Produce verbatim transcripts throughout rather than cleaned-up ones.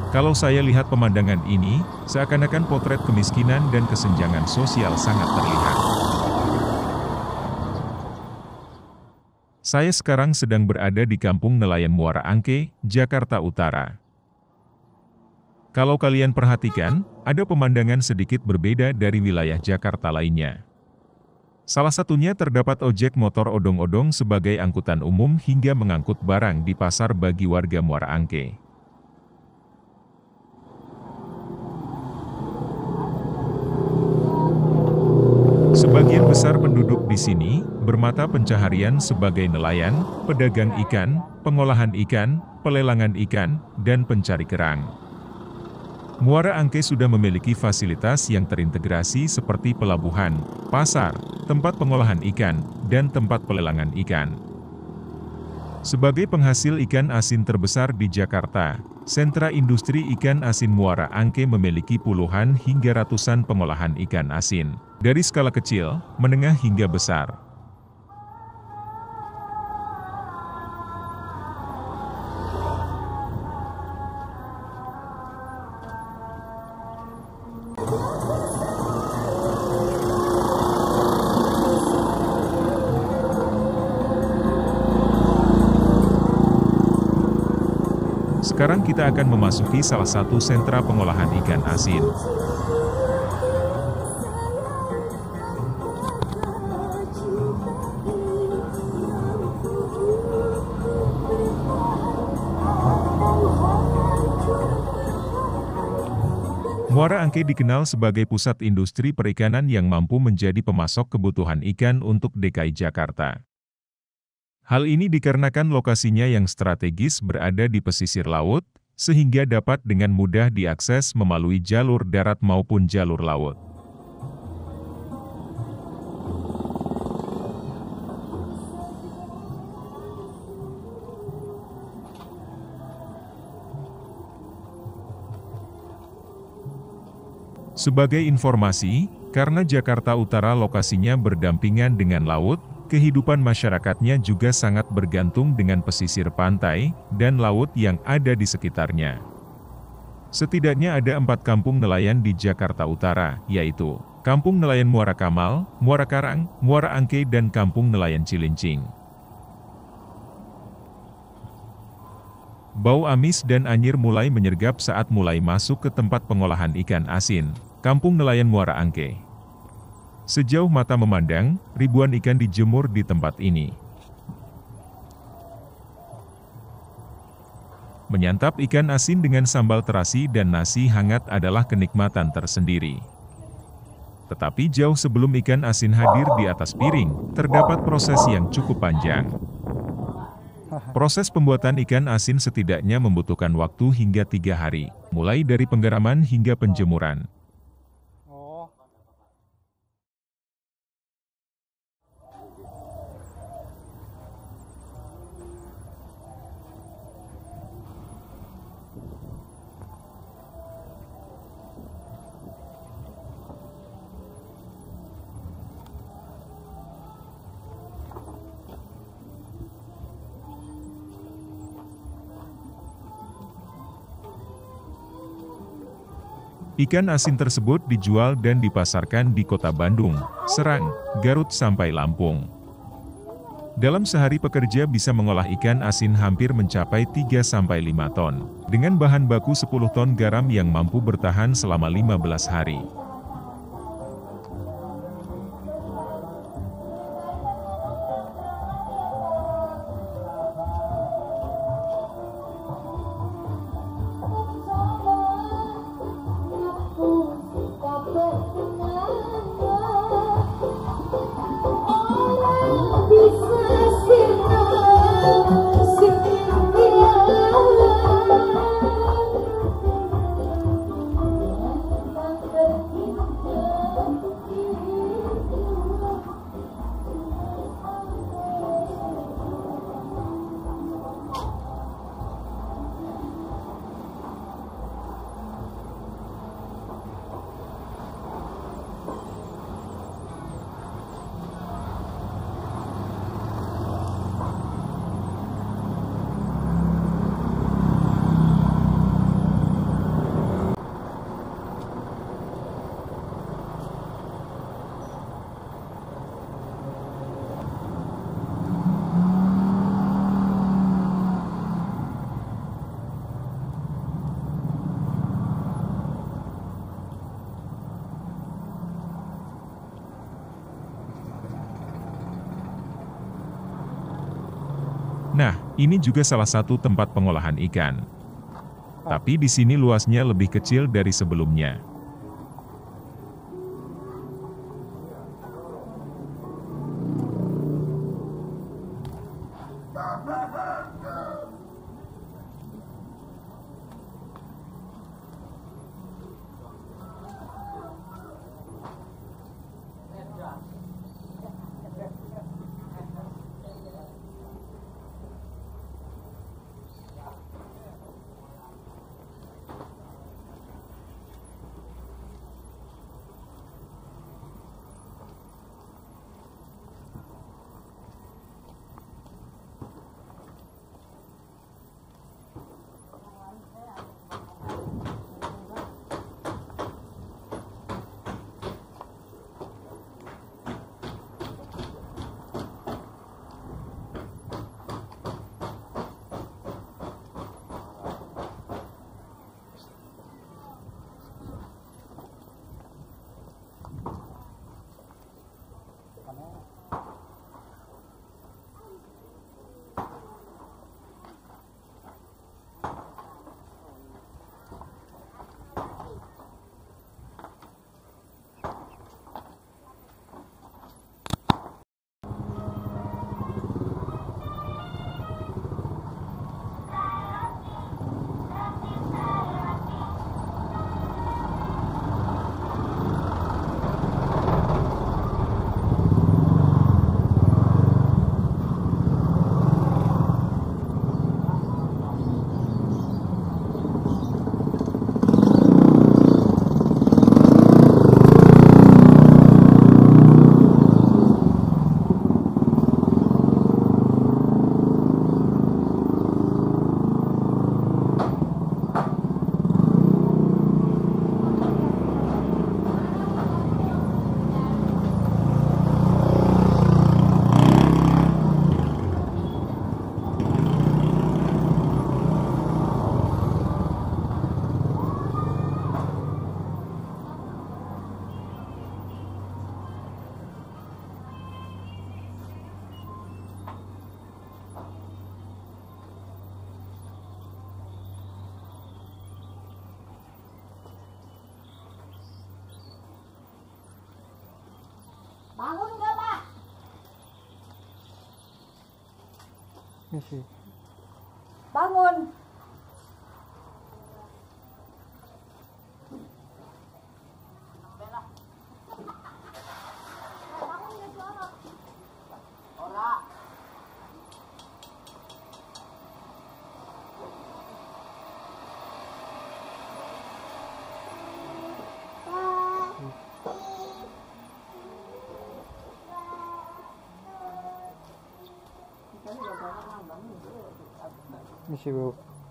Kalau saya lihat pemandangan ini, seakan-akan potret kemiskinan dan kesenjangan sosial sangat terlihat. Saya sekarang sedang berada di Kampung Nelayan Muara Angke, Jakarta Utara. Kalau kalian perhatikan, ada pemandangan sedikit berbeda dari wilayah Jakarta lainnya. Salah satunya terdapat ojek motor odong-odong sebagai angkutan umum hingga mengangkut barang di pasar bagi warga Muara Angke. Sebagian besar penduduk di sini bermata pencaharian sebagai nelayan, pedagang ikan, pengolahan ikan, pelelangan ikan, dan pencari kerang. Muara Angke sudah memiliki fasilitas yang terintegrasi seperti pelabuhan, pasar, tempat pengolahan ikan, dan tempat pelelangan ikan. Sebagai penghasil ikan asin terbesar di Jakarta, sentra industri ikan asin Muara Angke memiliki puluhan hingga ratusan pengolahan ikan asin, dari skala kecil, menengah hingga besar. Sekarang kita akan memasuki salah satu sentra pengolahan ikan asin. Muara Angke dikenal sebagai pusat industri perikanan yang mampu menjadi pemasok kebutuhan ikan untuk D K I Jakarta. Hal ini dikarenakan lokasinya yang strategis berada di pesisir laut, sehingga dapat dengan mudah diakses melalui jalur darat maupun jalur laut. Sebagai informasi, karena Jakarta Utara lokasinya berdampingan dengan laut, kehidupan masyarakatnya juga sangat bergantung dengan pesisir pantai dan laut yang ada di sekitarnya. Setidaknya ada empat kampung nelayan di Jakarta Utara, yaitu Kampung Nelayan Muara Kamal, Muara Karang, Muara Angke, dan Kampung Nelayan Cilincing. Bau amis dan anyir mulai menyergap saat mulai masuk ke tempat pengolahan ikan asin, Kampung Nelayan Muara Angke. Sejauh mata memandang, ribuan ikan dijemur di tempat ini. Menyantap ikan asin dengan sambal terasi dan nasi hangat adalah kenikmatan tersendiri. Tetapi jauh sebelum ikan asin hadir di atas piring, terdapat proses yang cukup panjang. Proses pembuatan ikan asin setidaknya membutuhkan waktu hingga tiga hari, mulai dari penggaraman hingga penjemuran. Ikan asin tersebut dijual dan dipasarkan di kota Bandung, Serang, Garut sampai Lampung. Dalam sehari pekerja bisa mengolah ikan asin hampir mencapai tiga sampai lima ton, dengan bahan baku sepuluh ton garam yang mampu bertahan selama lima belas hari. Ini juga salah satu tempat pengolahan ikan. Tapi di sini luasnya lebih kecil dari sebelumnya. Bangun nggak, Pak? Masih. Bangun. Masih bau.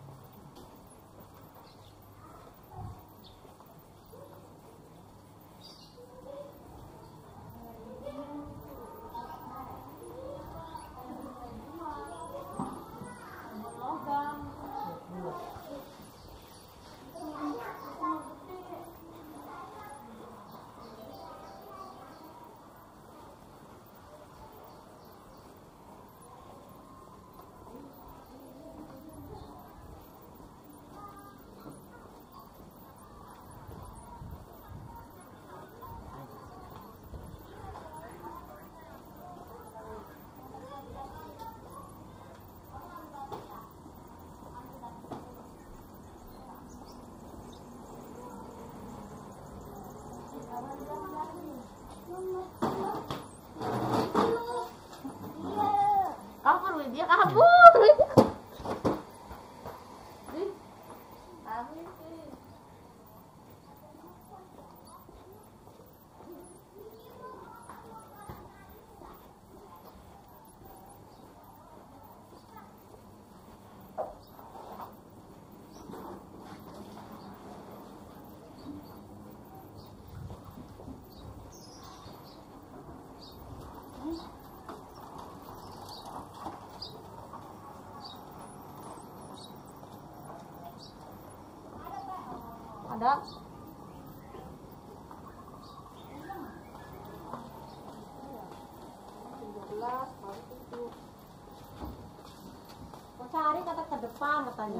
Kabur, dia kabur. Ada. tiga belas, baru tujuh. cari kata ke depan katanya.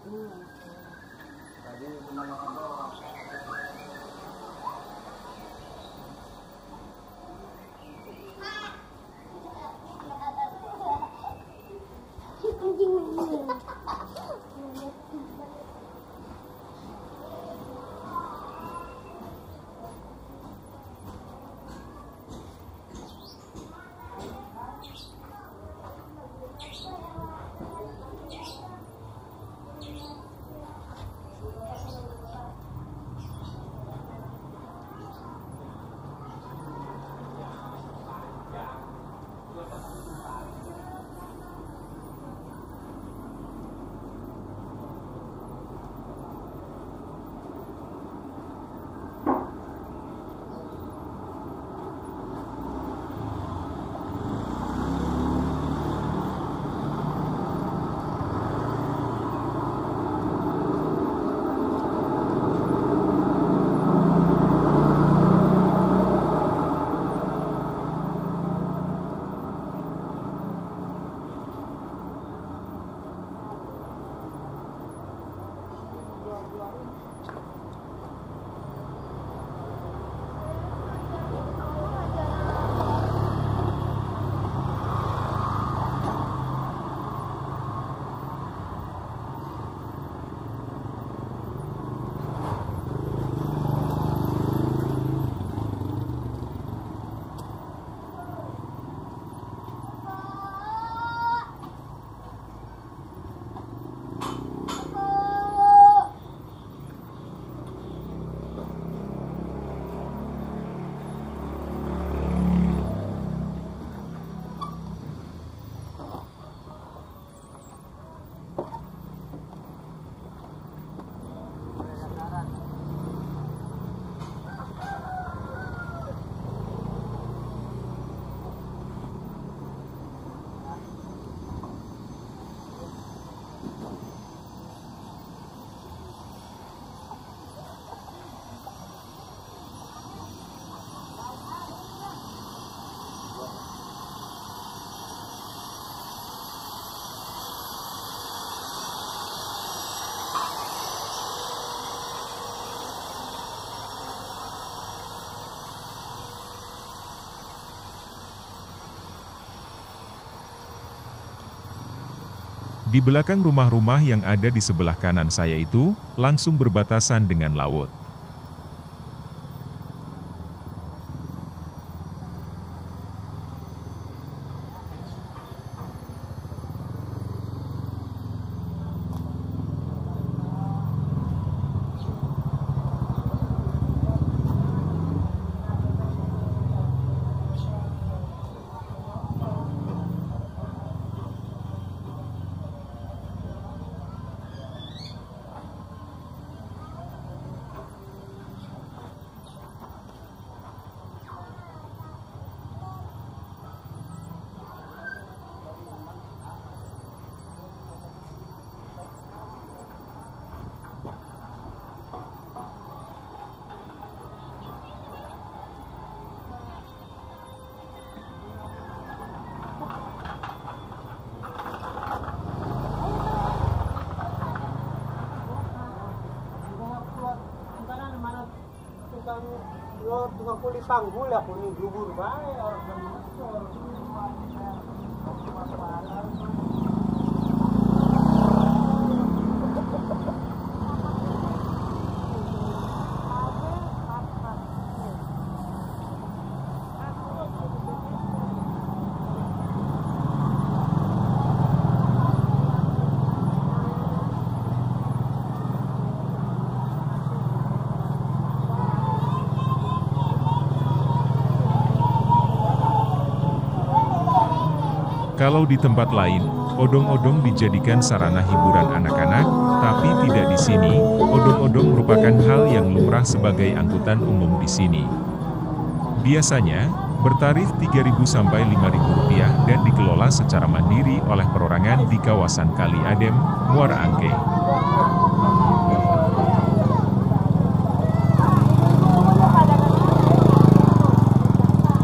Di belakang rumah-rumah yang ada di sebelah kanan saya itu, langsung berbatasan dengan laut. Yo, tukang kulit panggul ya, kuning gugur bae orang Kalau di tempat lain, odong-odong dijadikan sarana hiburan anak-anak, tapi tidak di sini. Odong-odong merupakan hal yang lumrah sebagai angkutan umum di sini. Biasanya, bertarif tiga ribu sampai lima ribu rupiah dan dikelola secara mandiri oleh perorangan di kawasan Kali Adem, Muara Angke.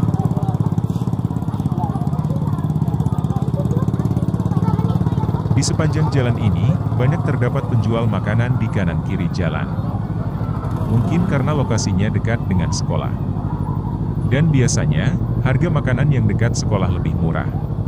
Di sepanjang jalan ini, banyak terdapat penjual makanan di kanan kiri jalan. Mungkin karena lokasinya dekat dengan sekolah. Dan biasanya, harga makanan yang dekat sekolah lebih murah.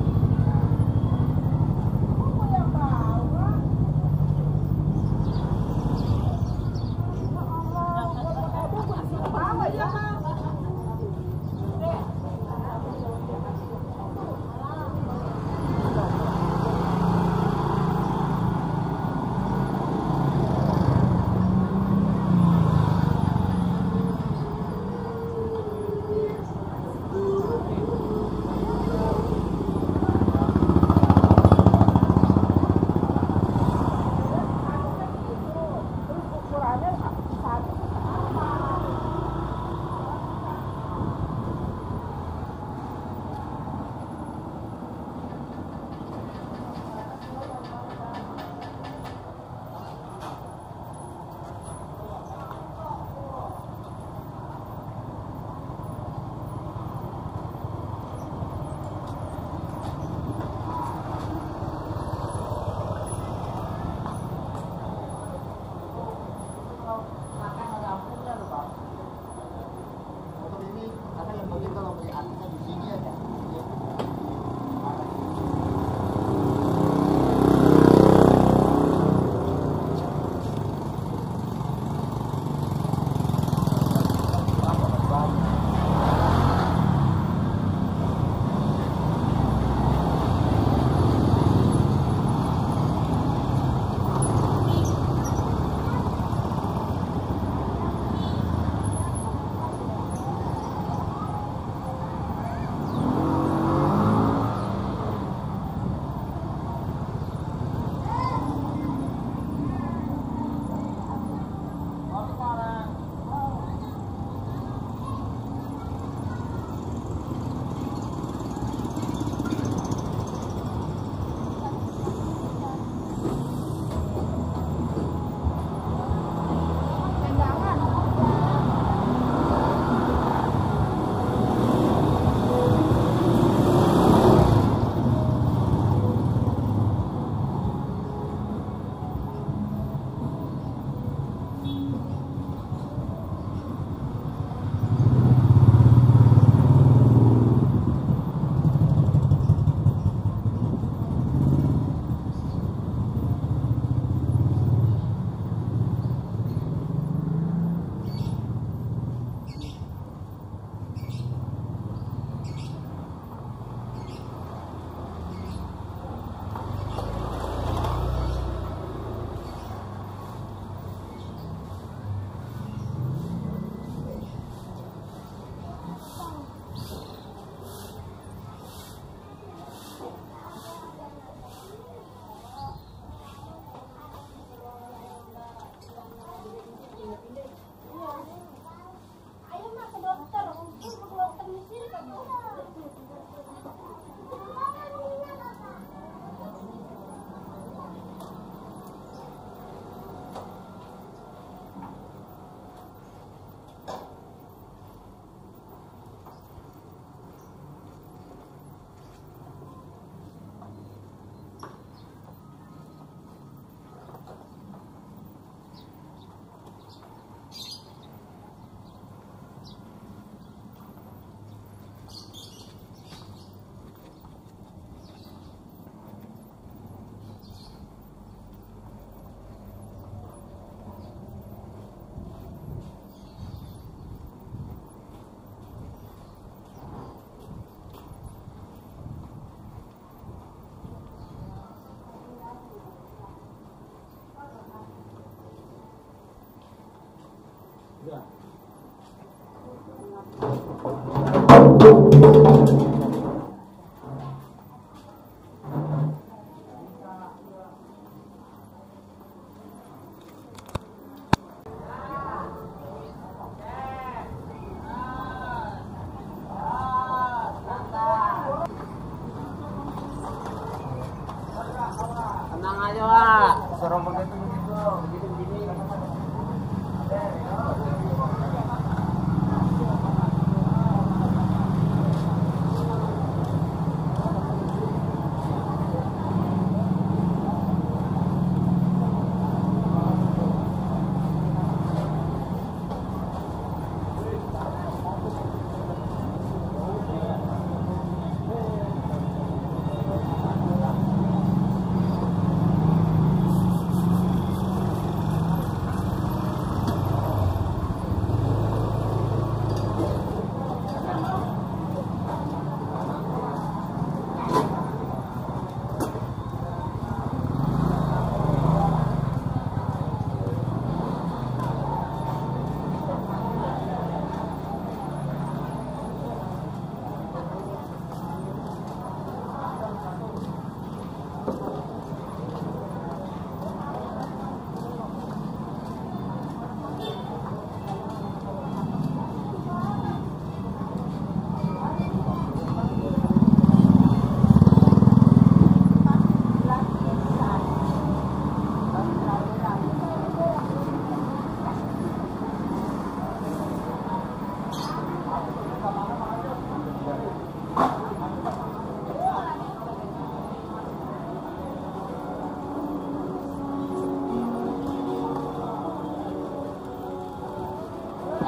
Tenang aja, Pak. Suruh begitu begitu, begitu begini.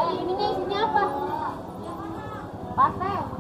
ininya isinya apa? Pastel.